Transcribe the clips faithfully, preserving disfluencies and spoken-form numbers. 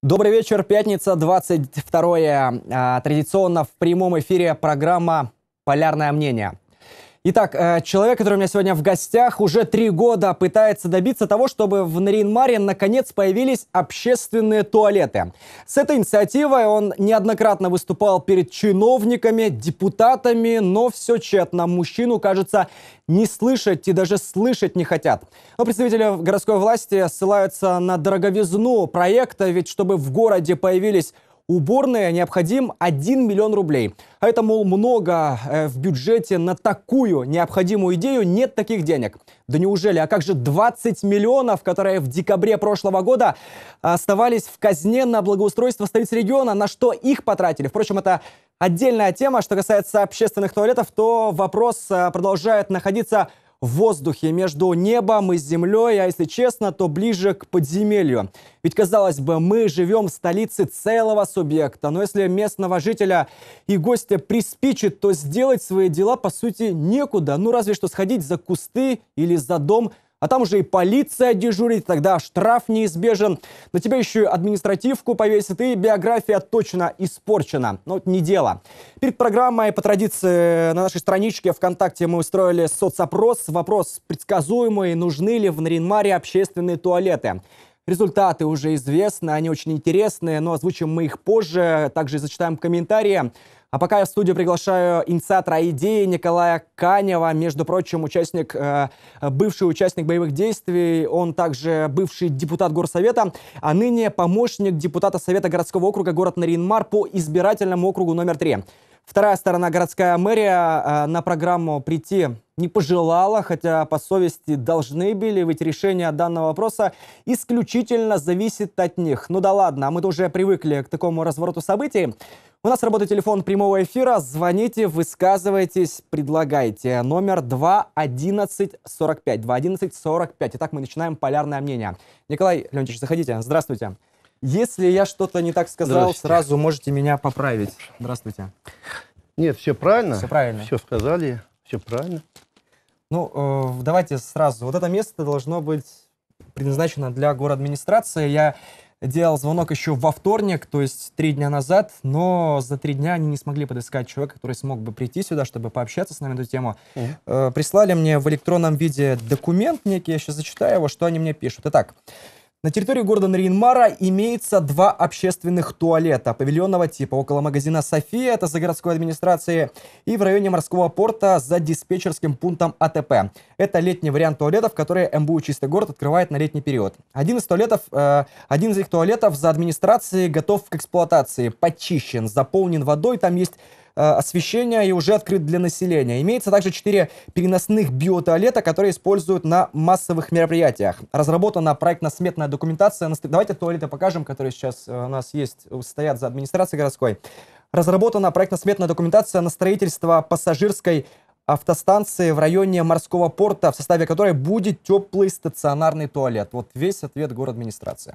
Добрый вечер, пятница, двадцать второе. Традиционно в прямом эфире программа «Полярное мнение». Итак, человек, который у меня сегодня в гостях, уже три года пытается добиться того, чтобы в Нарьян-Маре наконец появились общественные туалеты. С этой инициативой он неоднократно выступал перед чиновниками, депутатами, но все тщетно. Мужчину, кажется, не слышать и даже слышать не хотят. Но представители городской власти ссылаются на дороговизну проекта, ведь чтобы в городе появились уборные, необходим один миллион рублей. А это, мол, много э, в бюджете на такую необходимую идею нет таких денег. Да неужели? А как же двадцать миллионов, которые в декабре прошлого года оставались в казне на благоустройство столицы региона? На что их потратили? Впрочем, это отдельная тема. Что касается общественных туалетов, то вопрос э, продолжает находиться в воздухе между небом и землей, а если честно, то ближе к подземелью. Ведь, казалось бы, мы живем в столице целого субъекта, но если местного жителя и гостя приспичит, то сделать свои дела, по сути, некуда. Ну, разве что сходить за кусты или за дом, а там уже и полиция дежурит, тогда штраф неизбежен. На тебя еще и административку повесят, и биография точно испорчена. Но это не дело. Перед программой, по традиции, на нашей страничке ВКонтакте мы устроили соцопрос. Вопрос предсказуемый: нужны ли в Нарьян-Маре общественные туалеты? Результаты уже известны, они очень интересные, но озвучим мы их позже. Также зачитаем комментарии. А пока я в студию приглашаю инициатора идеи Николая Канева, между прочим, участник, э, бывший участник боевых действий, он также бывший депутат Горсовета, а ныне помощник депутата Совета городского округа город Нарьян-Мар по избирательному округу номер три. Вторая сторона, городская мэрия, э, на программу прийти не пожелала, хотя по совести должны были, ведь решение данного вопроса исключительно зависит от них. Ну да ладно, мы-то уже привыкли к такому развороту событий. У нас работает телефон прямого эфира. Звоните, высказывайтесь, предлагайте. Номер два одиннадцать сорок пять. два одиннадцать сорок пять. Итак, мы начинаем полярное мнение. Николай Леонтьевич, заходите. Здравствуйте. Если я что-то не так сказал, сразу можете меня поправить. Здравствуйте. Нет, все правильно. Все правильно. Все сказали, все правильно. Ну, э, давайте сразу. Вот это место должно быть предназначено для городадминистрации. Я делал звонок еще во вторник, то есть три дня назад, но за три дня они не смогли подыскать человека, который смог бы прийти сюда, чтобы пообщаться с нами на эту тему. Mm-hmm. э, прислали мне в электронном виде документ некий, я сейчас зачитаю его, что они мне пишут. Итак. На территории города Нарьян-Мара имеется два общественных туалета павильонного типа около магазина «София», это за городской администрацией, и в районе морского порта за диспетчерским пунктом А Т П. Это летний вариант туалетов, которые М Б У «Чистый город» открывает на летний период. Один из туалетов, э, один из их туалетов за администрацией готов к эксплуатации, почищен, заполнен водой, там есть освещение и уже открыт для населения. Имеется также четыре переносных биотуалета, которые используют на массовых мероприятиях. Разработана проектно-сметная документация. Давайте туалеты покажем, которые сейчас у нас есть, стоят за администрацией городской. Разработана проектно-сметная документация на строительство пассажирской автостанции в районе морского порта, в составе которой будет теплый стационарный туалет. Вот весь ответ город-администрации.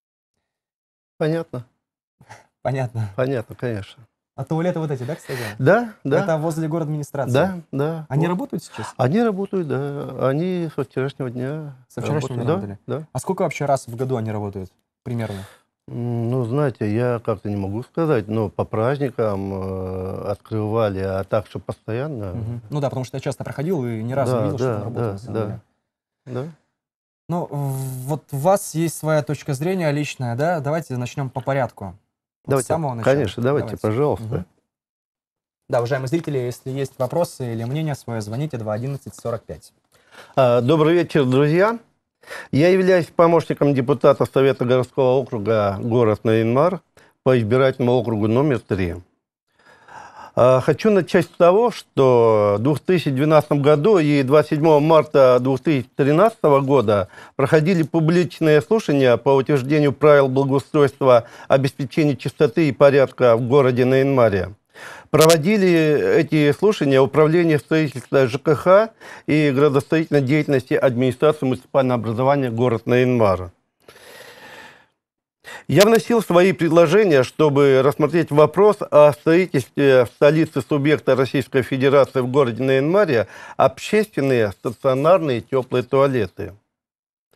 Понятно. Понятно. Понятно, конечно. А туалеты вот эти, да, кстати? Да, да. Это возле город-администрации? Да, да. Они вот. работают сейчас? Они работают, да. Они со вчерашнего дня Со вчерашнего дня работали? Да, да. А сколько вообще раз в году они работают? Примерно? Ну, знаете, я как-то не могу сказать, но по праздникам э, открывали, а так, что постоянно. Угу. Ну да, потому что я часто проходил и ни разу да, не видел, да, что там да, работает. Да, да. Ну, вот у вас есть своя точка зрения личная, да? Давайте начнем по порядку. Давайте, с самого начала. конечно, давайте, давайте. пожалуйста. Угу. Да, уважаемые зрители, если есть вопросы или мнение свое, звоните два одиннадцать сорок пять. Добрый вечер, друзья. Я являюсь помощником депутата Совета городского округа город Нарьян-Мар по избирательному округу номер три. Хочу начать с того, что в две тысячи двенадцатом году и двадцать седьмого марта две тысячи тринадцатого года проходили публичные слушания по утверждению правил благоустройства, обеспечения чистоты и порядка в городе Нарьян-Маре. Проводили эти слушания Управление строительства Ж К Х и градостроительной деятельности администрации муниципального образования город Нарьян-Мар. Я вносил свои предложения, чтобы рассмотреть вопрос о строительстве в столице субъекта Российской Федерации в городе Нарьян-Маре общественные стационарные теплые туалеты.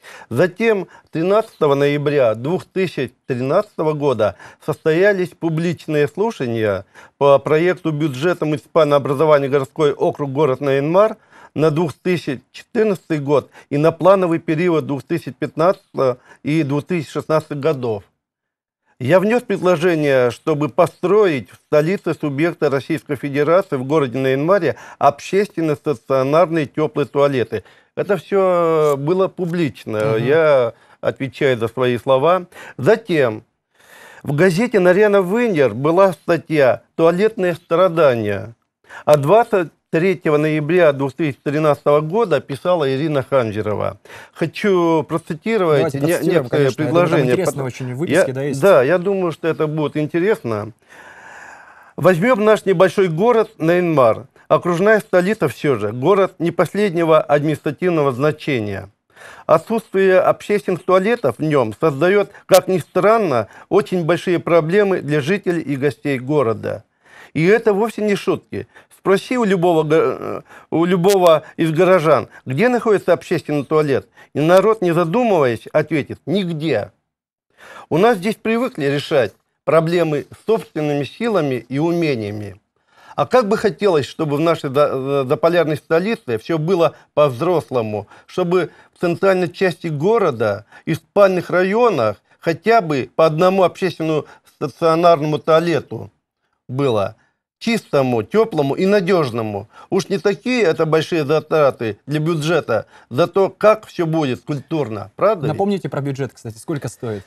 Затем тринадцатого ноября две тысячи тринадцатого года состоялись публичные слушания по проекту бюджета муниципального образования городской округ город Нарьян-Мар на две тысячи четырнадцатый год и на плановый период две тысячи пятнадцатого и две тысячи шестнадцатого годов. Я внес предложение, чтобы построить в столице субъекта Российской Федерации в городе Нарьян-Маре общественные стационарные теплые туалеты. Это все было публично, угу. Я отвечаю за свои слова. Затем в газете «Нарьяна Вынер» была статья «Туалетные страдания». А двадцать третьего ноября две тысячи тринадцатого года писала Ирина Ханжерова. Хочу процитировать не, некоторые конечно. предложения. Интересно очень выписки, я, да, есть? Да, я думаю, что это будет интересно. Возьмем наш небольшой город Нарьян-Мар. Окружная столица все же. Город не последнего административного значения. Отсутствие общественных туалетов в нем создает, как ни странно, очень большие проблемы для жителей и гостей города. И это вовсе не шутки. Спроси у любого, у любого из горожан, где находится общественный туалет, и народ, не задумываясь, ответит: нигде. У нас здесь привыкли решать проблемы собственными силами и умениями. А как бы хотелось, чтобы в нашей заполярной столице все было по-взрослому, чтобы в центральной части города и в спальных районах хотя бы по одному общественному стационарному туалету было. Чистому, теплому и надежному. Уж не такие это большие затраты для бюджета, зато как все будет культурно, правда? Напомните про бюджет, кстати, сколько стоит?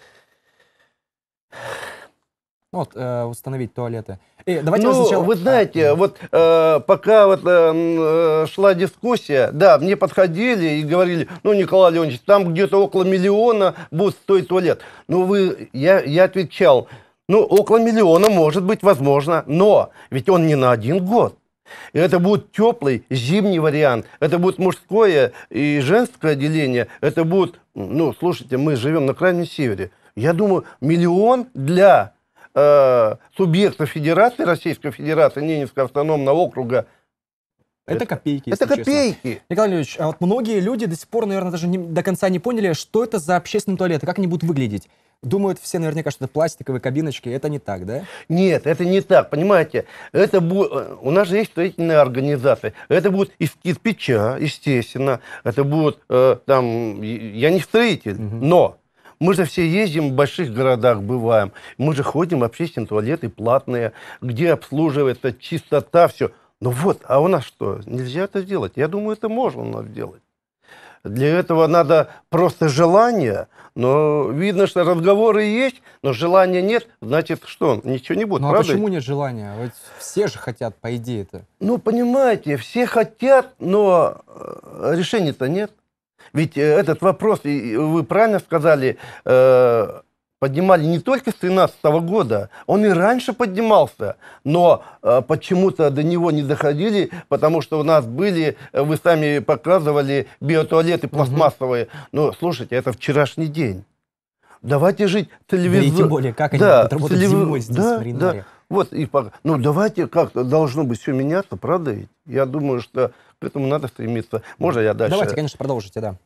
Вот, э, установить туалеты. Э, давайте ну, сначала... вы знаете, а, вот э, пока вот, э, шла дискуссия, да, мне подходили и говорили: ну, Николай Леонидович, там где-то около миллиона будет стоить туалет. Ну, вы, я, я отвечал: ну, около миллиона может быть возможно, но ведь он не на один год. И это будет теплый зимний вариант, это будет мужское и женское отделение, это будет, ну, слушайте, мы живем на Крайнем Севере. Я думаю, миллион для э, субъекта Федерации, Российской Федерации, Ненецкого автономного округа. Это, это копейки. Это копейки. Честно. Николай Леонидович, а вот многие люди до сих пор, наверное, даже не, до конца не поняли, что это за общественный туалет и как они будут выглядеть. Думают все наверняка, что это пластиковые кабиночки. Это не так, да? Нет, это не так, понимаете. Это будет, у нас же есть строительная организация. Это будет из кирпича, естественно. Это будет, э, там, я не строитель, угу. но мы же все ездим в больших городах, бываем. Мы же ходим в общественные туалеты платные, где обслуживается чистота, все. Ну вот, а у нас что, нельзя это сделать? Я думаю, это можно у нас сделать. Для этого надо просто желание, но видно, что разговоры есть, но желания нет, значит, что, ничего не будет, ну, правда? А почему нет желания? Ведь все же хотят, по идее-то. Ну, понимаете, все хотят, но решения-то нет. Ведь этот вопрос, вы правильно сказали, поднимали не только с тринадцатого года, он и раньше поднимался, но э, почему-то до него не доходили, потому что у нас были, вы сами показывали, биотуалеты пластмассовые. Угу. Ну, слушайте, это вчерашний день. Давайте жить телевизор. Да и тем более, как они да, будут работать телевиз... зимой здесь, да, в Нарьян-Маре. Да. Вот, и, ну, давайте как-то должно быть все меняться, правда ведь? Я думаю, что к этому надо стремиться. Можно я дальше? Давайте, конечно, продолжите, да.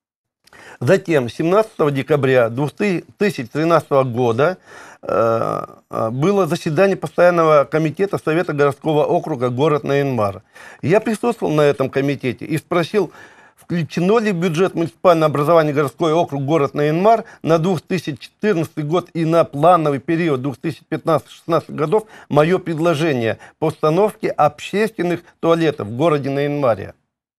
Затем, семнадцатого декабря две тысячи тринадцатого года э, было заседание постоянного комитета Совета городского округа город Нарьян-Мар. Я присутствовал на этом комитете и спросил, включено ли в бюджет муниципального образования городской округ город Нарьян-Мар на две тысячи четырнадцатый год и на плановый период две тысячи пятнадцатый — две тысячи шестнадцатый годов мое предложение по установке общественных туалетов в городе Нарьян-Маре.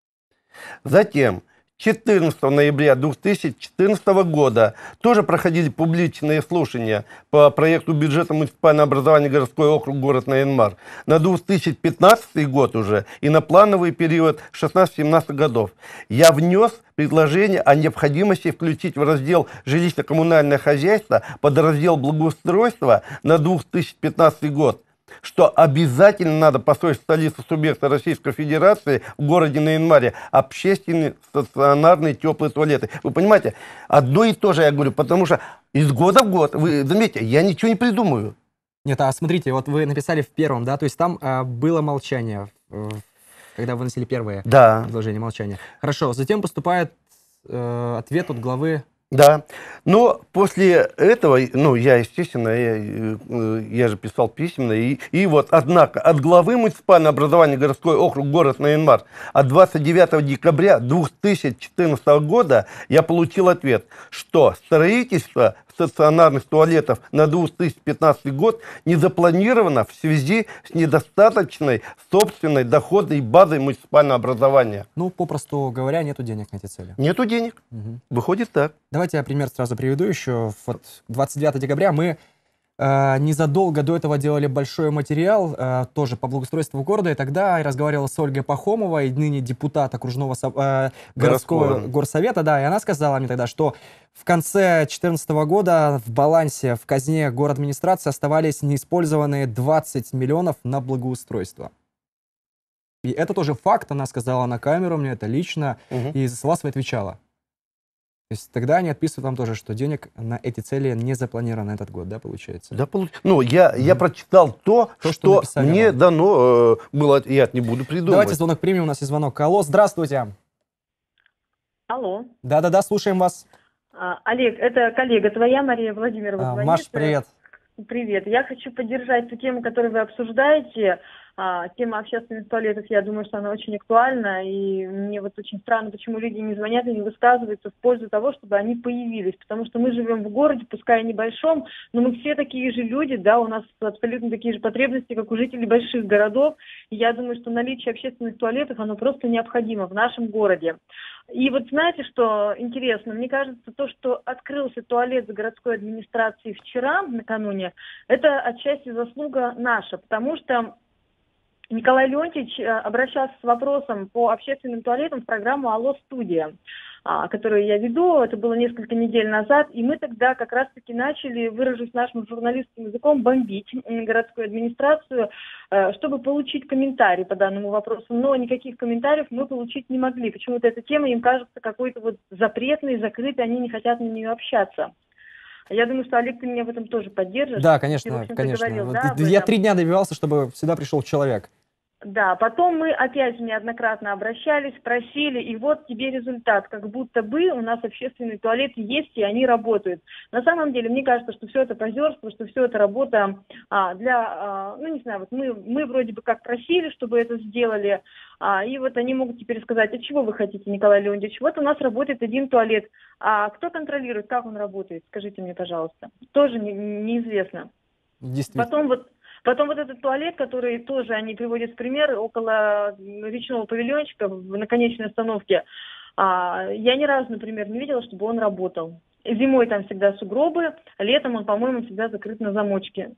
Затем, четырнадцатого ноября две тысячи четырнадцатого года тоже проходили публичные слушания по проекту бюджета муниципального образования городской округ город Нарьян-Мар на две тысячи пятнадцатый год уже и на плановый период шестнадцатый — семнадцатый годов. Я внес предложение о необходимости включить в раздел жилищно-коммунальное хозяйство подраздел благоустройства на две тысячи пятнадцатый год, что обязательно надо построить в столице субъекта Российской Федерации в городе Нарьян-Маре общественные стационарные теплые туалеты. Вы понимаете, одно и то же я говорю, потому что из года в год, вы заметите, я ничего не придумаю. Нет, а смотрите, вот вы написали в первом, да, то есть там а, было молчание, когда вы вносили первое да. предложение молчания. Хорошо, затем поступает э, ответ от главы. Да, но после этого, ну, я, естественно, я, э, я же писал письменно, и, и вот, однако, от главы муниципального образования городской округ город Нарьян-Мар от двадцать девятого декабря две тысячи четырнадцатого года я получил ответ, что строительство стационарных туалетов на две тысячи пятнадцатый год не запланировано в связи с недостаточной собственной доходной базой муниципального образования. Ну, попросту говоря, нету денег на эти цели. Нету денег. Угу. Выходит так. Давайте я пример сразу приведу еще. Вот двадцать девятого декабря мы э, незадолго до этого делали большой материал, э, тоже по благоустройству города, и тогда я разговаривал с Ольгой Пахомовой, ныне депутат окружного со, э, городского, городского горсовета, да, и она сказала мне тогда, что в конце две тысячи четырнадцатого года в балансе, в казне город-администрации оставались неиспользованные двадцать миллионов на благоустройство. И это тоже факт, она сказала на камеру мне, это лично, угу. и за вас отвечала. То есть тогда они отписывают вам тоже, что денег на эти цели не запланировано этот год, да, получается? Да, получ... ну, я, mm-hmm. я прочитал то, то что, что мне вам. дано э, было, я не буду придумывать. Давайте звонок примем, у нас есть звонок. Алло, здравствуйте. Алло. Да-да-да, слушаем вас. А, Олег, это коллега твоя, Мария Владимировна. А, Маш, привет. Привет. Я хочу поддержать ту тему, которую вы обсуждаете. А, тема общественных туалетов, я думаю, что она очень актуальна, и мне вот очень странно, почему люди не звонят и не высказываются в пользу того, чтобы они появились, потому что мы живем в городе, пускай небольшом, но мы все такие же люди, да, у нас абсолютно такие же потребности, как у жителей больших городов, и я думаю, что наличие общественных туалетов, оно просто необходимо в нашем городе. И вот знаете, что интересно, мне кажется, то, что открылся туалет за городской администрацией вчера, накануне, это отчасти заслуга наша, потому что Николай Леонтьевич обращался с вопросом по общественным туалетам в программу «Алло, студия», которую я веду, это было несколько недель назад, и мы тогда как раз-таки начали, выражусь нашим журналистским языком, бомбить городскую администрацию, чтобы получить комментарий по данному вопросу, но никаких комментариев мы получить не могли. Почему-то эта тема им кажется какой-то вот запретной, закрытой, они не хотят на нее общаться. Я думаю, что, Олег, ты меня в этом тоже поддержишь. Да, конечно, ты, конечно. Говорил, вот да, я три дня добивался, чтобы сюда пришел человек. Да, потом мы опять неоднократно обращались, просили, и вот тебе результат. Как будто бы у нас общественные туалеты есть, и они работают. На самом деле, мне кажется, что все это позерство, что все это работа а, для, а, ну не знаю, вот мы, мы вроде бы как просили, чтобы это сделали, а, и вот они могут теперь сказать, а чего вы хотите, Николай Леонидович? Вот у нас работает один туалет, а кто контролирует, как он работает? Скажите мне, пожалуйста. Тоже не, неизвестно. Действительно. Потом вот Потом вот этот туалет, который тоже они приводят в пример, около речного павильончика на конечной остановке, а, я ни разу, например, не видела, чтобы он работал. Зимой там всегда сугробы, летом он, по-моему, всегда закрыт на замочке.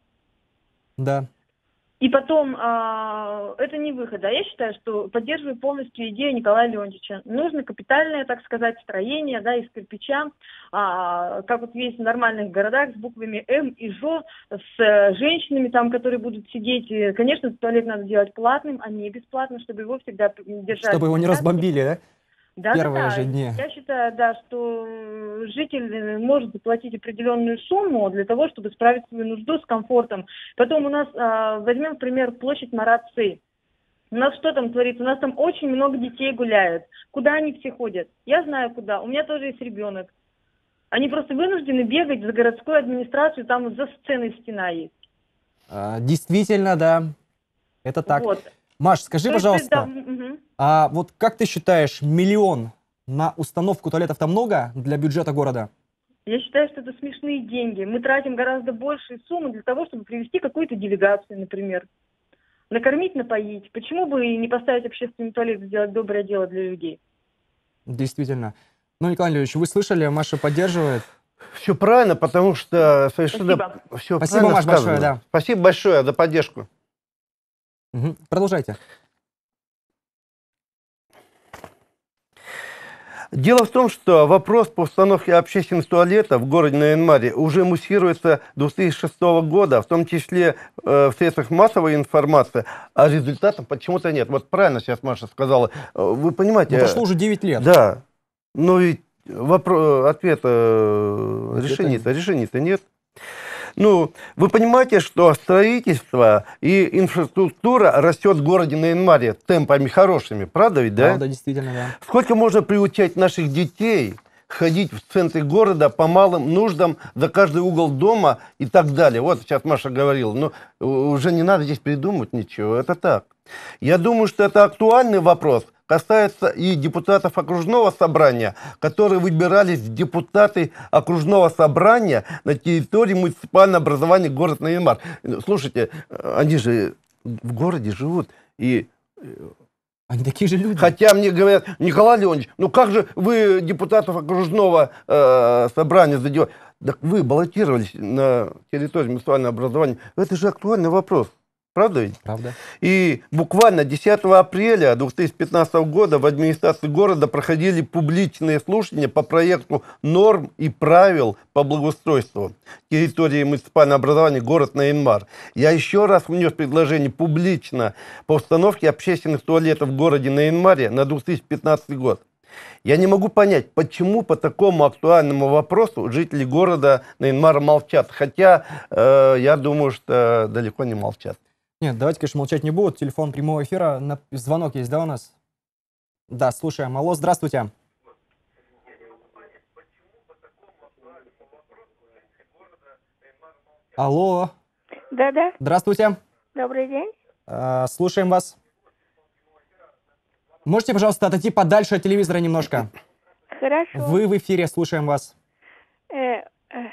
Да. И потом, а, это не выход. А я считаю, что поддерживаю полностью идею Николая Леонтьевича. Нужно капитальное, так сказать, строение, да, из кирпича, а, как вот есть в нормальных городах, с буквами М и Ж, с женщинами там, которые будут сидеть. И, конечно, туалет надо делать платным, а не бесплатным, чтобы его всегда держать. Чтобы его не разбомбили, да? Да, Первые да, же дни. Я считаю, да, что житель может заплатить определенную сумму для того, чтобы справить свою нужду с комфортом. Потом у нас, а, возьмем, например, площадь Марат-Цей. У нас что там творится? У нас там очень много детей гуляют. Куда они все ходят? Я знаю, куда. У меня тоже есть ребенок. Они просто вынуждены бегать за городскую администрацию, там вот за сценой стена есть. А, действительно, да. Это так. Вот. Маш, скажи, То пожалуйста, есть, да, угу. а вот как ты считаешь, миллион на установку туалетов-то много для бюджета города? Я считаю, что это смешные деньги. Мы тратим гораздо большие суммы для того, чтобы привести какую-то делегацию, например. Накормить, напоить. Почему бы и не поставить общественный туалет, сделать доброе дело для людей? Действительно. Ну, Николай Леонидович, вы слышали, Маша поддерживает? Все правильно, потому что совершенно... Спасибо, все Спасибо, Маш, большое, да. Спасибо большое за поддержку. Угу. Продолжайте. Дело в том, что вопрос по установке общественных туалетов в городе Нарьян-Маре уже муссируется с две тысячи шестого года, в том числе э, в средствах массовой информации, а результатов почему-то нет. Вот правильно сейчас Маша сказала. Вы понимаете... Ну, прошло уже девять лет. Да. Но ведь вопрос, ответа решения-то решения-то нет. Ну, вы понимаете, что строительство и инфраструктура растет в городе на Янмаре темпами хорошими, правда ведь, да? Правда, действительно, да. Сколько можно приучать наших детей ходить в центре города по малым нуждам за каждый угол дома и так далее. Вот сейчас Маша говорила, ну уже не надо здесь придумывать ничего, это так. Я думаю, что это актуальный вопрос, касается и депутатов окружного собрания, которые выбирались в депутаты окружного собрания на территории муниципального образования город Нарьян-Мар. Слушайте, они же в городе живут и... Они такие же люди. Хотя мне говорят, Николай Леонидович, ну как же вы депутатов окружного э, собрания задеваете? Так вы баллотировались на территории муниципального образования. Это же актуальный вопрос. Правда ведь? Правда. И буквально десятого апреля две тысячи пятнадцатого года в администрации города проходили публичные слушания по проекту норм и правил по благоустройству территории муниципального образования город Нарьян-Мар. Я еще раз внес предложение публично по установке общественных туалетов в городе Нарьян-Маре на две тысячи пятнадцатый год. Я не могу понять, почему по такому актуальному вопросу жители города Нарьян-Мара молчат. Хотя э, я думаю, что далеко не молчат. Нет, давайте, конечно, молчать не будут. Телефон прямого эфира. На... Звонок есть, да, у нас? Да, слушаем. Алло, здравствуйте. Алло. Да-да. Здравствуйте. Добрый день. Э, слушаем вас. Можете, пожалуйста, отойти подальше от телевизора немножко? Хорошо. Вы в эфире, слушаем вас. Э, э,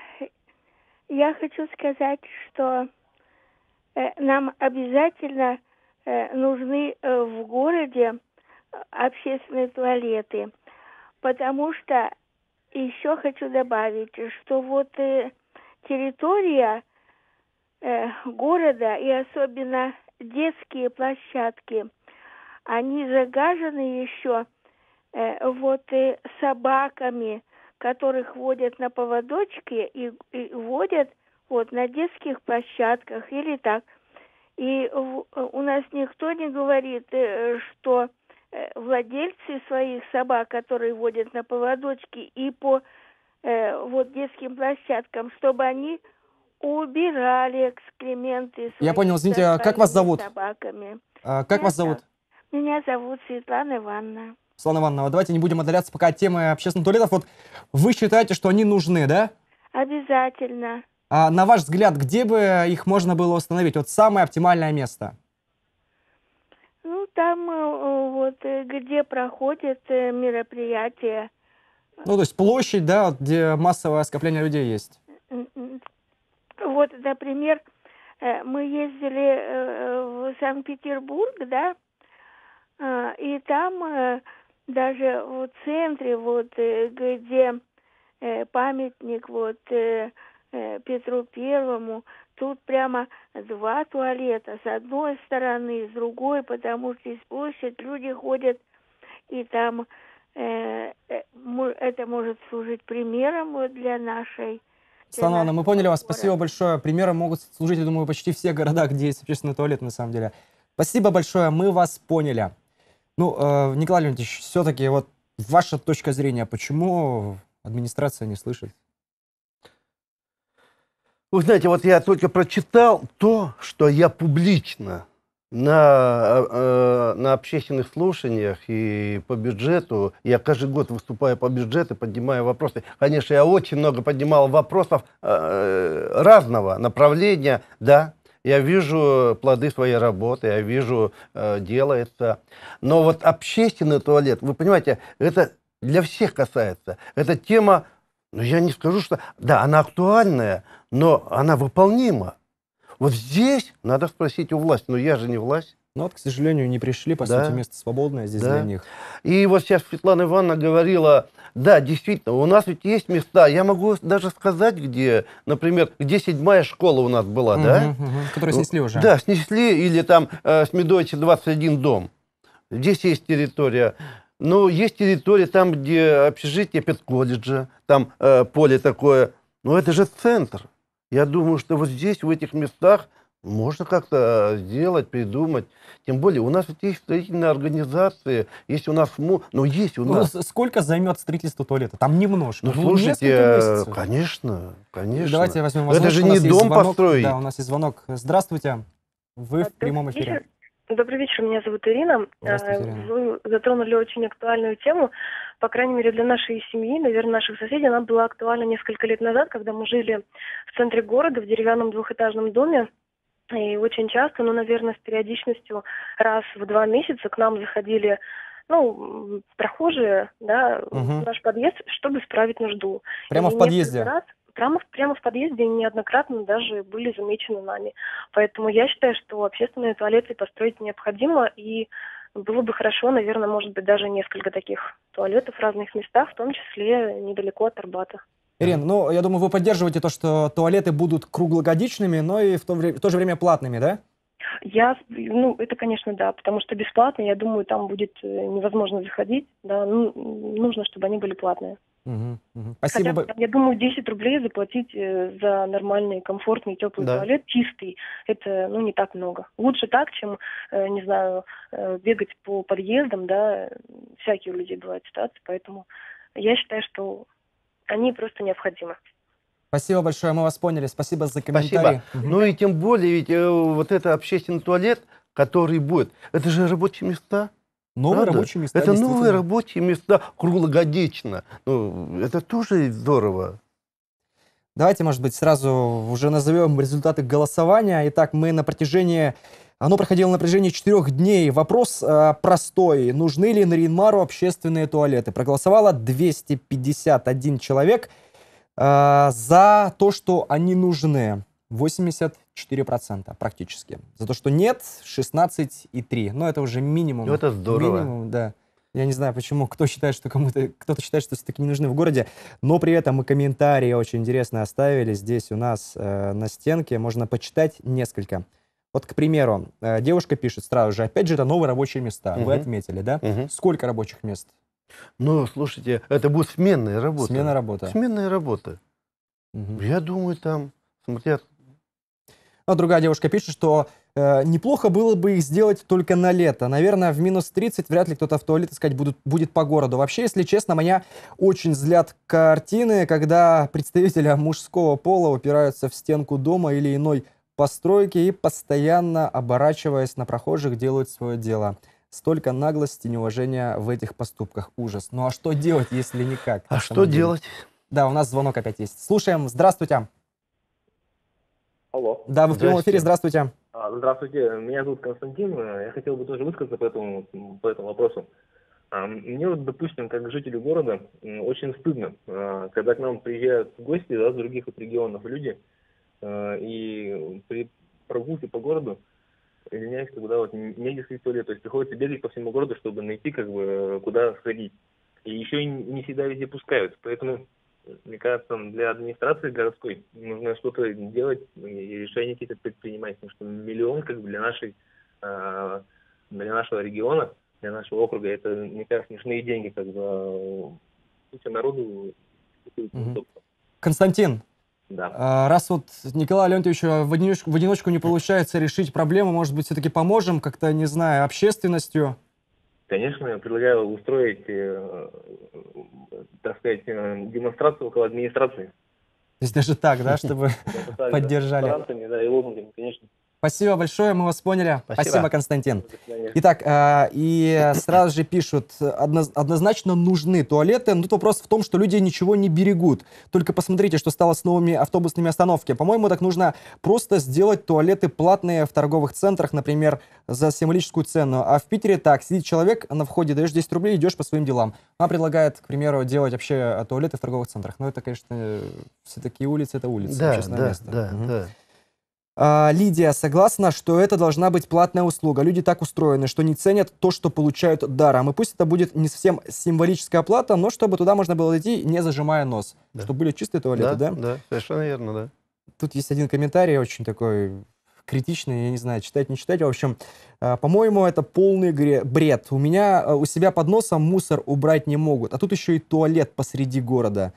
я хочу сказать, что э, нам обязательно э, нужны э, в городе общественные туалеты, потому что еще хочу добавить, что вот э, территория э, города и особенно детские площадки, они загажены еще э, вот э, собаками, которых водят на поводочке и, и водят вот на детских площадках или так. И в, у нас никто не говорит, э, что э, владельцы своих собак, которые водят на поводочке и по э, вот детским площадкам, чтобы они убирали экскременты. Я понял, извините, а как вас зовут? Собаками. А, как Меня вас зовут? Меня зовут Светлана Ивановна. Светлана Ивановна, давайте не будем отдаляться пока от темы общественных туалетов. Вот вы считаете, что они нужны, да? Обязательно. А на ваш взгляд, где бы их можно было установить? Вот самое оптимальное место? Ну, там э, вот э, где проходят э, мероприятия. Ну, то есть площадь, да, вот где массовое скопление людей есть. Вот, например, э, мы ездили э, в Санкт-Петербург, да, э, и там э, даже в центре, вот, э, где э, памятник вот э, э, Петру Первому, тут прямо два туалета, с одной стороны, с другой, потому что из площадь люди ходят, и там э, э, это может служить примером вот для нашей. Светлана Ивановна, мы поняли вас. Спасибо большое. Примером могут служить, я думаю, почти все города, где есть общественный туалет, на самом деле. Спасибо большое, мы вас поняли. Ну, э, Николай Леонидович, все-таки вот ваша точка зрения, почему администрация не слышит? Вы знаете, вот я только прочитал то, что я публично на, э, на общественных слушаниях и по бюджету, я каждый год выступаю по бюджету, поднимаю вопросы. Конечно, я очень много поднимал вопросов э, разного направления, да. Я вижу плоды своей работы, я вижу, э, делается. Но вот общественный туалет, вы понимаете, это для всех касается. Эта тема, ну я не скажу, что... Да, она актуальная, но она выполнима. Вот здесь надо спросить у власти, но я же не власть. Ну вот, к сожалению, не пришли, по Да. сути, место свободное здесь Да. для них. И вот сейчас Светлана Ивановна говорила, да, действительно, у нас ведь есть места, я могу даже сказать, где, например, где седьмая школа у нас была, Мгм, да? мгм. Которые снесли уже. Да, снесли, или там э, Смедовича двадцать один дом. Здесь есть территория. Ну, есть территория там, где общежитие педколледжа, там э, поле такое. Но это же центр. Я думаю, что вот здесь, в этих местах, Можно как-то сделать, придумать. Тем более, у нас ведь есть строительные организации, есть у нас... мо- Ну, есть у Ну, нас. с- сколько займет строительство туалета? Там немножко. Ну, Ну, слушайте, несколько э, месяцев. конечно, конечно. Давайте возьмем Это звонок. же У нас не есть дом звонок. построить. Да, у нас есть звонок. Здравствуйте. Вы в прямом Добрый эфире. вечер. Добрый вечер, меня зовут Ирина. Здравствуйте, Э, Ирина. Вы затронули очень актуальную тему. По крайней мере, для нашей семьи, наверное, наших соседей, она была актуальна несколько лет назад, когда мы жили в центре города, в деревянном двухэтажном доме. И очень часто, ну, наверное, с периодичностью раз в два месяца к нам заходили, ну, м, прохожие, да, Мгм. в наш подъезд, чтобы справить нужду. Прямо И в несколько подъезде. раз прямо, в- прямо в подъезде неоднократно даже были замечены нами. Поэтому я считаю, что общественные туалеты построить необходимо, и было бы хорошо, наверное, может быть, даже несколько таких туалетов в разных местах, в том числе недалеко от Арбата. Ирина, ну, я думаю, вы поддерживаете то, что туалеты будут круглогодичными, но и в то, вре- в то же время платными, да? Я, ну, это, конечно, да, потому что бесплатно, я думаю, там будет э, невозможно заходить, да, ну, нужно, чтобы они были платные. Мгм, мгм. Хотя Спасибо. бы, бо- я думаю, десять рублей заплатить э, за нормальный, комфортный, теплый Да. туалет, чистый, это, ну, не так много. Лучше так, чем, э, не знаю, э, бегать по подъездам, да, э, всякие у людей бывают ситуации, поэтому я считаю, что они просто необходимы. Спасибо большое, мы вас поняли. Спасибо за Спасибо. комментарий. Мгм. Ну и тем более, ведь э, вот это общественный туалет, который будет, это же рабочие места. Новые правда? рабочие места. Это новые действительно. рабочие места круглогодично. Ну, это тоже здорово. Давайте, может быть, сразу уже назовем результаты голосования. Итак, мы на протяжении... Оно проходило на протяжении четырех дней. Вопрос э, простой. Нужны ли Нарьян-Мару общественные туалеты? Проголосовало двести пятьдесят один человек э, за то, что они нужны. восемьдесят четыре процента практически. За то, что нет, шестнадцать и три процента. Но это уже минимум. Ну, это здорово. Минимум, да. Я не знаю, почему кто считает, что кому-то, кто-то считает, что все-таки не нужны в городе, но при этом мы комментарии очень интересно оставили здесь у нас э, на стенке, можно почитать несколько. Вот, к примеру, э, девушка пишет сразу же, опять же, это новые рабочие места, вы Мгм. отметили, да? Мгм. Сколько рабочих мест? Ну, слушайте, это будет сменная работа. Смена работы. Сменная работа. Мгм. Я думаю, там, смотря... А другая девушка пишет, что э, неплохо было бы их сделать только на лето. Наверное, в минус тридцать вряд ли кто-то в туалет искать будут, будет по городу. Вообще, если честно, меня очень злят картины, когда представители мужского пола упираются в стенку дома или иной постройки и, постоянно оборачиваясь на прохожих, делают свое дело. Столько наглости и неуважения в этих поступках. Ужас. Ну а что делать, если никак? А на что самом деле? делать? Да, у нас звонок опять есть. Слушаем. Здравствуйте. Алло. Да, вы в прямом эфире. Здравствуйте. А, Здравствуйте, меня зовут Константин. Э, Я хотел бы тоже высказаться по этому, по этому вопросу. А, Мне вот, допустим, как жителю города, м, очень стыдно, а, когда к нам приезжают гости, да, с других вот регионов люди, а, и при прогулке по городу, извиняюсь, когда вот н- негде сходить в туалет, то есть приходится бегать по всему городу, чтобы найти, как бы, куда сходить. И еще и не всегда везде пускают, поэтому, мне кажется, для администрации городской нужно что-то делать и решения какие-то предпринимать, потому что миллион, как бы, для нашей, а, для нашего региона, для нашего округа, это, мне кажется, смешные деньги, как бы, а, куча народу, это Мгм. неудобно. Константин, Да. а, раз вот Николаю Леонтьевичу в одиночку, в одиночку не получается решить проблему, может быть, все-таки поможем как-то, не знаю, общественностью? Конечно, я предлагаю устроить, э, так сказать, э, демонстрацию около администрации. То есть даже так, да, чтобы... Написали Поддержали. транспарантами, да, и лозунгами, конечно. Спасибо большое, мы вас поняли. Спасибо. Спасибо, Константин. До свидания. Итак, а, и сразу же пишут, одно- однозначно нужны туалеты, но тут вопрос в том, что люди ничего не берегут. Только посмотрите, что стало с новыми автобусными остановками. По-моему, так нужно просто сделать туалеты платные в торговых центрах, например, за символическую цену. А в Питере так, сидит человек на входе, даешь десять рублей, идешь по своим делам. Она предлагает, к примеру, делать вообще туалеты в торговых центрах. Но это, конечно, все-таки улицы, это улица, Да, общественное да, место. да, Мгм. да. А, Лидия согласна, что это должна быть платная услуга. Люди так устроены, что не ценят то, что получают даром. И пусть это будет не совсем символическая оплата, но чтобы туда можно было идти, не зажимая нос. Да. Чтобы были чистые туалеты, да? Да, да, совершенно верно, да. Тут есть один комментарий очень такой критичный, я не знаю, читать, не читать. В общем, а, по-моему, это полный гре- бред. У меня а, у себя под носом мусор убрать не могут, а тут еще и туалет посреди города.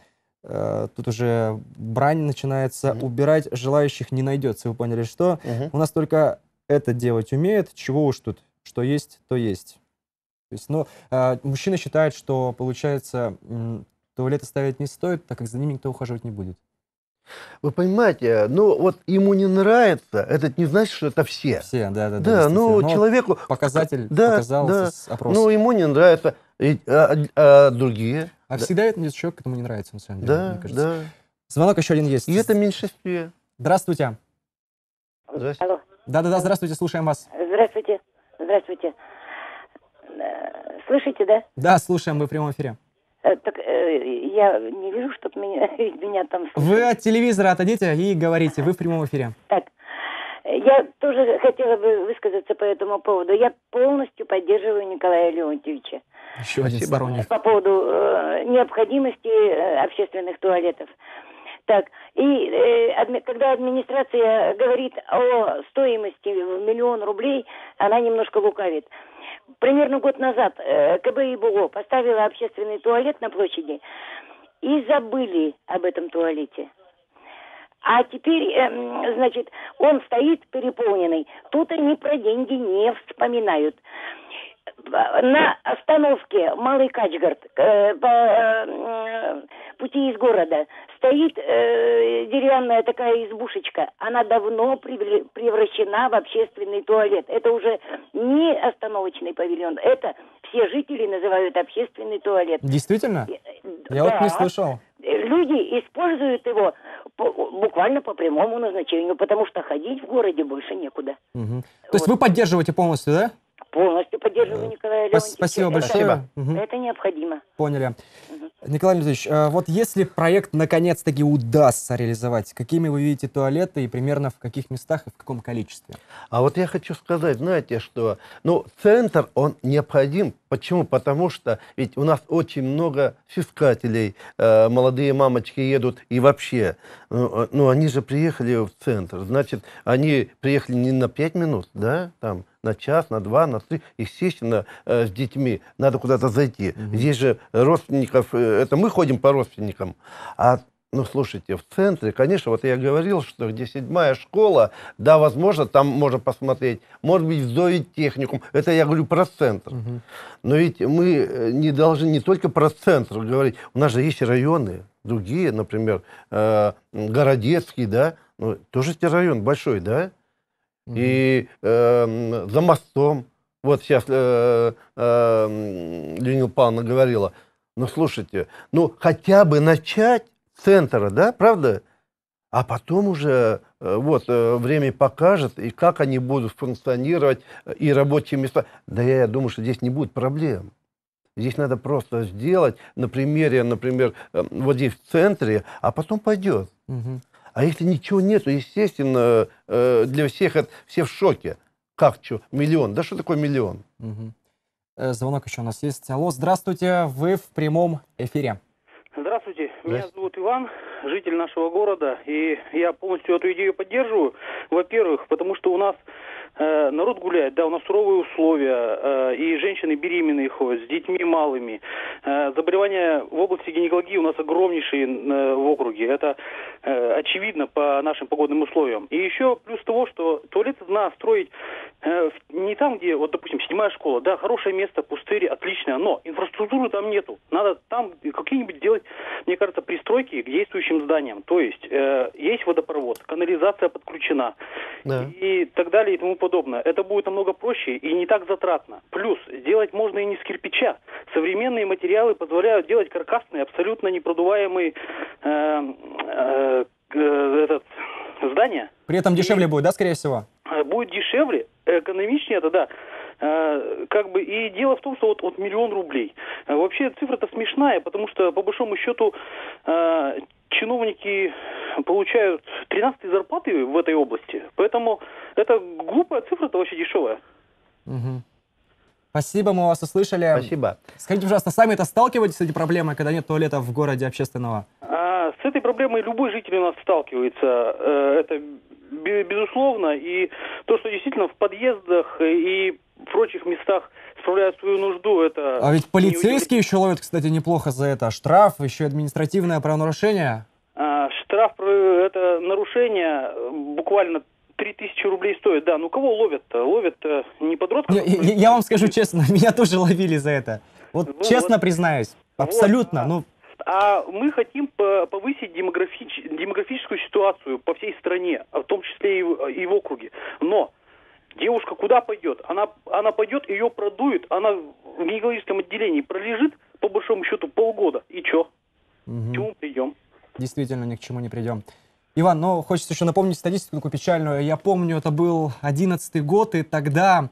Э, тут уже брань начинается. Мгм. Убирать желающих не найдется. Вы поняли, что? Мгм. У нас только это делать умеют. Чего уж тут. Что есть, то есть. То есть, ну, э, мужчина считает, что, получается, м, туалеты ставить не стоит, так как за ними никто ухаживать не будет. Вы понимаете, ну вот ему не нравится, это не значит, что это все. Все, да-да-да. Да, ну действительно. Но человеку... показатель Да, показался да. с опроса. Ну ему не нравится, и- а, а другие. А Да. всегда это человек, которому не нравится, на самом деле, Да, мне кажется. да. Звонок еще один есть. И это в меньшинстве. Здравствуйте. Здравствуйте. Алло. Да-да-да, здравствуйте, слушаем вас. Здравствуйте. Здравствуйте. Э, Слышите, да? Да, слушаем, мы в прямом эфире. Э, Так э, я не вижу, чтобы меня, меня там слышали. Вы от телевизора отойдите и говорите, вы в прямом эфире. Так, э, я тоже хотела бы высказаться по этому поводу. Я полностью поддерживаю Николая Леонтьевича Еще один Спасибо. сторонник. по поводу э, необходимости э, общественных туалетов. Так, и э, адми- когда администрация говорит о стоимости в миллион рублей, она немножко лукавит. Примерно год назад э, КБ-ИБО поставила общественный туалет на площади и забыли об этом туалете. А теперь, эм, значит, он стоит переполненный. Тут они про деньги не вспоминают. На остановке Малый Качгард э, по э, пути из города стоит э, деревянная такая избушечка. Она давно привле- превращена в общественный туалет. Это уже не остановочный павильон. Это все жители называют общественный туалет. Действительно? Э, Я вот не да. слышал. Люди используют его по- буквально по прямому назначению, потому что ходить в городе больше некуда. Мгм. То есть Вот. вы поддерживаете полностью, да? Полностью поддерживаю Николая Спас- Леонтьевича. Спасибо Это- большое. Спасибо. Мгм. Это необходимо. Поняли. Николай Леонидович, э, вот если проект наконец-таки удастся реализовать, какими вы видите туалеты и примерно в каких местах и в каком количестве? А вот я хочу сказать, знаете, что, ну, центр, он необходим. Почему? Потому что ведь у нас очень много искателей, э, молодые мамочки едут и вообще, ну, э, ну, они же приехали в центр, значит, они приехали не на пять минут, да, там, на час, на два, на три, естественно, э, с детьми надо куда-то зайти. Здесь же родственников, э, это мы ходим по родственникам, а ну, слушайте, в центре, конечно, вот я говорил, что где седьмая школа, да, возможно, там можно посмотреть, может быть, в зоотехникум, это я говорю про центр. Но ведь мы э, не должны не только про центр говорить, у нас же есть районы, другие, например, э, Городецкий, да, ну, тоже район большой, да, и э, за мостом, вот сейчас э, э, Людмила Павловна говорила, ну, слушайте, ну, хотя бы начать с центра, да, правда? А потом уже, э, вот, э, время покажет, и как они будут функционировать, э, и рабочие места. Да я думаю, что здесь не будет проблем. Здесь надо просто сделать на примере, например, э, вот здесь в центре, а потом пойдет. Мгм. А если ничего нету, естественно, э, для всех это, все в шоке. Как что? Миллион? Да что такое миллион? Мгм. Э, Звонок еще у нас есть. Алло, здравствуйте, вы в прямом эфире. Здравствуйте, меня Здрасте. зовут Иван, житель нашего города, и я полностью эту идею поддерживаю. Во-первых, потому что у нас э, народ гуляет, да, у нас суровые условия, э, и женщины беременные ходят, с детьми малыми. Э, заболевания в области гинекологии у нас огромнейшие э, в округе, это э, очевидно по нашим погодным условиям. И еще плюс того, что туалеты надо строить э, в- не там, где, вот, допустим, седьмая школа, да, хорошее место, пустырь, отличное, но инфраструктуры там нету. Надо там какие-нибудь делать, мне кажется, пристройки к действующим зданиям. То есть э, есть водопровод, канализация подключена, Да. и так далее и тому подобное. Это будет намного проще и не так затратно. Плюс сделать можно и не с кирпича. Современные материалы позволяют делать каркасные, абсолютно непродуваемые э, э, э, этот, здания. При этом дешевле будет, да, скорее всего? Э, Будет дешевле, экономичнее, это да. Э, Как бы и дело в том, что вот, вот миллион рублей. Э, Вообще цифра-то смешная, потому что по большому счету э, чиновники получают тринадцатые зарплаты в этой области. Поэтому это глупая цифра-то вообще дешевая. Мгм. Спасибо, мы вас услышали. Спасибо. Скажите, пожалуйста, сами-то сталкиваетесь с этой проблемой, когда нет туалета в городе общественного? А с этой проблемой любой житель у нас сталкивается. Э, Это бе- безусловно. И то, что действительно в подъездах и прочих местах справляют свою нужду, это... А ведь полицейские еще ловят, кстати, неплохо за это. Штраф, еще административное правонарушение. А, штраф, это нарушение буквально три тысячи рублей стоит. Да, ну кого ловят-то? Ловят-то не подростков? Я, я, я вам скажу честно, меня тоже ловили за это. Вот ну, честно вот. признаюсь, абсолютно. Вот. Ну... А мы хотим повысить демографич... демографическую ситуацию по всей стране, в том числе и в, и в округе. Но девушка куда пойдет? Она, она пойдет, ее продуют, она в гинекологическом отделении пролежит, по большому счету, полгода. И что? Угу. К чему придем? Действительно, ни к чему не придем. Иван, ну, хочется еще напомнить статистику такую печальную. Я помню, это был одиннадцатый год, и тогда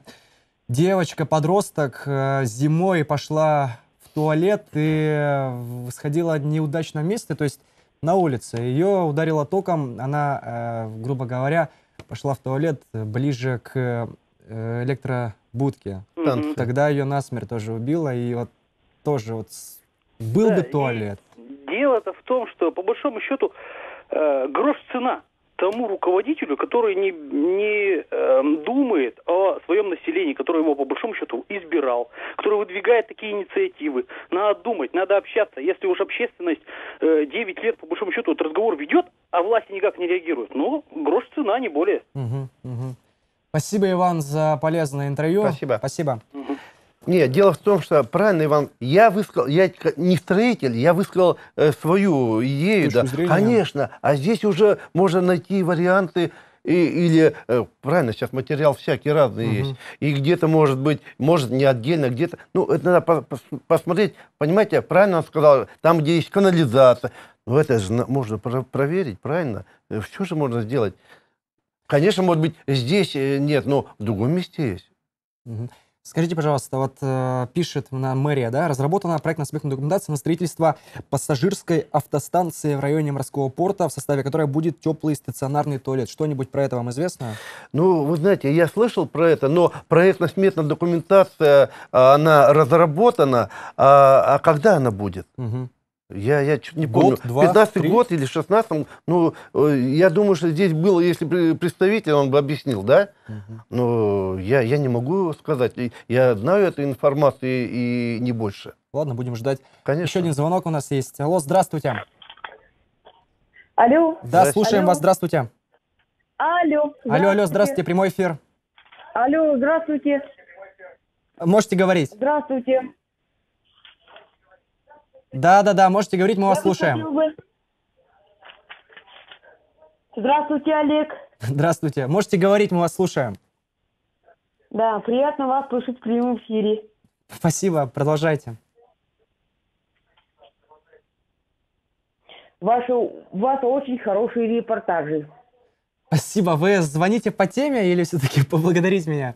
девочка-подросток зимой пошла в туалет и сходила в неудачном месте, то есть на улице. Ее ударило током, она, грубо говоря, пошла в туалет ближе к электробудке. Mm-hmm. Тогда ее насмерть тоже убило, и вот тоже вот был да, бы туалет. Дело-то в том, что по большому счету э, грош цена тому руководителю, который не, не э, думает о своем населении, который его по большому счету избирал, который выдвигает такие инициативы. Надо думать, надо общаться. Если уж общественность э, девять лет по большому счету этот разговор ведет, а власти никак не реагируют, ну, грош цена, не более. Угу, угу. Спасибо, Иван, за полезное интервью. Спасибо. Спасибо. Угу. Нет, дело в том, что, правильно, Иван, я высказал, я не строитель, я высказал э, свою идею, да, зрения. Конечно, а здесь уже можно найти варианты, и, или, э, правильно, сейчас материал всякий разный угу. есть, и где-то может быть, может не отдельно, где-то, ну, это надо по пос посмотреть, понимаете, правильно он сказал, там, где есть канализация, ну, это же можно про проверить, правильно, все же можно сделать. Конечно, может быть, здесь нет, но в другом месте есть. Угу. Скажите, пожалуйста, вот э, пишет на мэрия, да, разработана проектно-сметная документация на строительство пассажирской автостанции в районе морского порта, в составе которой будет теплый стационарный туалет. Что-нибудь про это вам известно? Ну, вы знаете, я слышал про это, но проектно-сметная документация, она разработана, а, а когда она будет? Угу. Я, я чуть не помню, пятнадцатый год или шестнадцатый, ну, я думаю, что здесь был, если представитель, он бы объяснил, да? Угу. Но я, я не могу сказать, я знаю эту информацию и не больше. Ладно, будем ждать. Конечно. Еще один звонок у нас есть. Алло, здравствуйте. Алло. Да, слушаем алло. вас, здравствуйте. Алло. Алло, алло, здравствуйте, прямой эфир. Алло, здравствуйте. Можете говорить. Здравствуйте. Да, да, да, можете говорить, мы вас Я слушаем. Бы... Здравствуйте, Олег. Здравствуйте. Можете говорить, мы вас слушаем. Да, приятно вас слышать в прямом эфире. Спасибо, продолжайте. Ваши, у вас очень хорошие репортажи. Спасибо. Вы звоните по теме или все-таки поблагодарить меня?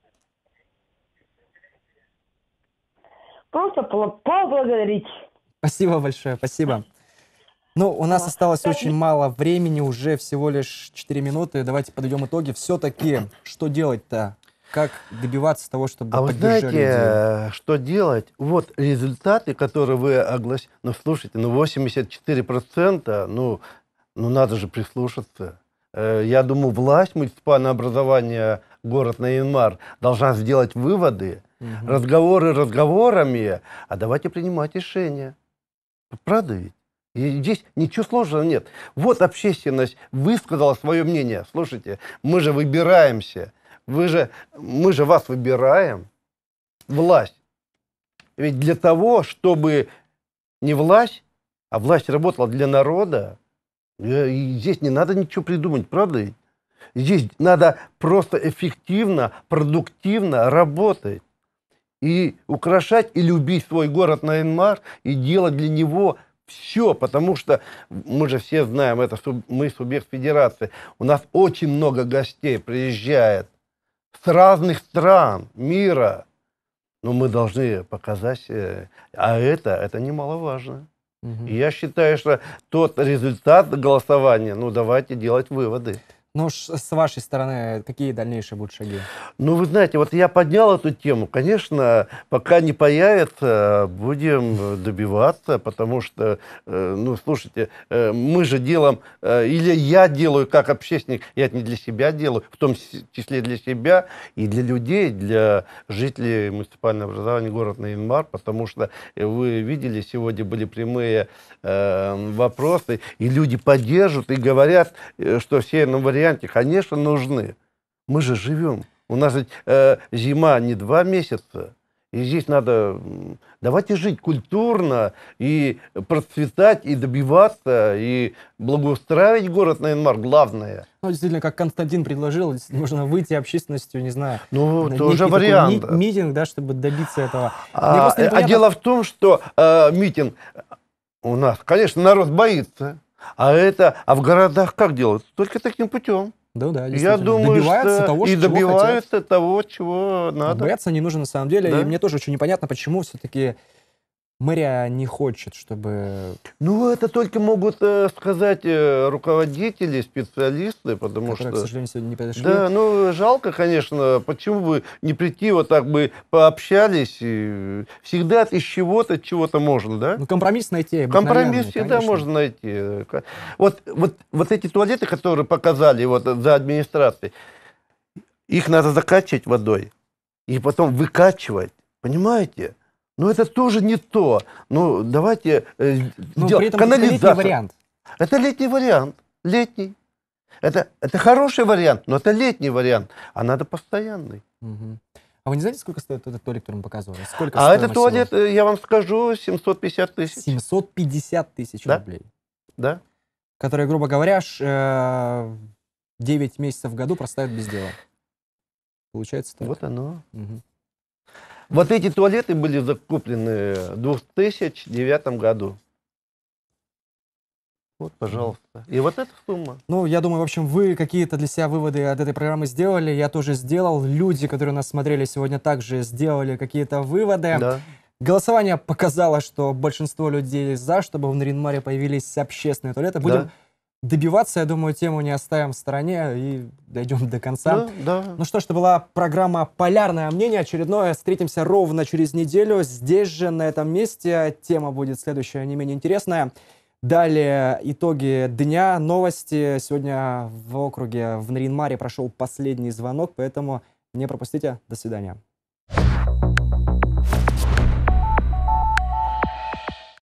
Просто поблагодарить. Спасибо большое, спасибо. Ну, у нас осталось очень мало времени, уже всего лишь четыре минуты. Давайте подведем итоги. Все-таки, что делать-то? Как добиваться того, чтобы А вы знаете, людей? Что делать? Вот результаты, которые вы огласили. Ну, слушайте, ну восемьдесят четыре процента, ну, ну надо же прислушаться. Я думаю, власть муниципального образования город Нарьян-Мар должна сделать выводы, угу. разговоры разговорами, а давайте принимать решения. Правда ведь? И здесь ничего сложного нет. Вот общественность высказала свое мнение. Слушайте, мы же выбираемся. Вы же, мы же вас выбираем. Власть. Ведь для того, чтобы не власть, а власть работала для народа, и здесь не надо ничего придумать, правда ведь? Здесь надо просто эффективно, продуктивно работать. И украшать, и любить свой город Нарьян-Мар, и делать для него все, потому что мы же все знаем, это мы субъект федерации, у нас очень много гостей приезжает с разных стран мира, но мы должны показать, а это, это немаловажно. Угу. И я считаю, что тот результат голосования, ну давайте делать выводы. Ну, ш- с вашей стороны, какие дальнейшие будут шаги? Ну, вы знаете, вот я поднял эту тему. Конечно, пока не появится, будем добиваться, потому что, э, ну, слушайте, э, мы же делаем, э, или я делаю как общественник, я это не для себя делаю, в том с- числе для себя и для людей, для жителей муниципального образования города Нарьян-Мар, потому что э, вы видели, сегодня были прямые э, вопросы, и люди поддерживают и говорят, э, что в северном варианте, конечно, нужны. Мы же живем. У нас ведь э, зима не два месяца. И здесь надо... м, Давайте жить культурно и процветать, и добиваться, и благоустраивать город Нарьян-Мар. Главное. Ну, действительно, как Константин предложил, действительно, можно выйти общественностью, не знаю, Ну, на тоже некий такой вариант. ми- митинг, да, чтобы добиться этого. Мне А, просто а непонятно- дело в том, что э, митинг у нас, конечно, народ боится. А это, а в городах как делают? Только таким путем. Да, да, Я действительно. думаю, добиваются что того, и чего хотят. добиваются того, чего А надо. бояться не нужно на самом деле. Да. И мне тоже очень непонятно, почему все-таки мэрия не хочет, чтобы... Ну, это только могут э, сказать э, руководители, специалисты, потому которые, к что... сожалению, сегодня не подошли. Да, ну, жалко, конечно. Почему бы не прийти, вот так бы пообщались? И всегда из чего-то, от чего-то можно, да? Ну, компромисс найти. Компромисс обыкновенный, всегда конечно. можно найти. Вот, вот, вот эти туалеты, которые показали вот за администрацией, их надо закачивать водой и потом выкачивать. Понимаете? Но это тоже не то. Ну, давайте э, Но дел- при этом это летний канализацию. вариант. Это летний вариант. Летний. Это, это хороший вариант, но это летний вариант. А надо постоянный. Мгм. А вы не знаете, сколько стоит этот туалет, который мы показывали? Сколько А стоимость этот туалет, э, я вам скажу, семьсот пятьдесят его? тысяч. семьсот пятьдесят тысяч Да. рублей. Да? Которые, грубо говоря, ш- э, девять месяцев в году простоят без дела. Получается так. Вот оно. Мгм. Вот эти туалеты были закуплены в две тысячи девятом году. Вот, пожалуйста. И вот эта сумма. Ну, я думаю, в общем, вы какие-то для себя выводы от этой программы сделали. Я тоже сделал. Люди, которые нас смотрели сегодня, также сделали какие-то выводы. Да. Голосование показало, что большинство людей за, чтобы в Нарьян-Маре появились общественные туалеты. Будем Да. добиваться, я думаю, тему не оставим в стороне и дойдем до конца. Да, да. Ну что ж, это была программа «Полярное мнение». Очередное. Встретимся ровно через неделю. Здесь же, на этом месте. Тема будет следующая, не менее интересная. Далее итоги дня, новости. Сегодня в округе в Нарьян-Маре прошел последний звонок, поэтому не пропустите. До свидания.